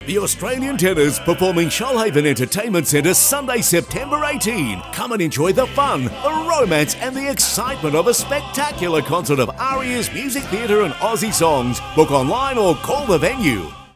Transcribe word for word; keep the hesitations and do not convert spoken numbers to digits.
The Australian Tenors performing Shoalhaven Entertainment Centre Sunday, September eighteenth. Come and enjoy the fun, the romance and the excitement of a spectacular concert of arias, music theatre and Aussie songs. Book online or call the venue.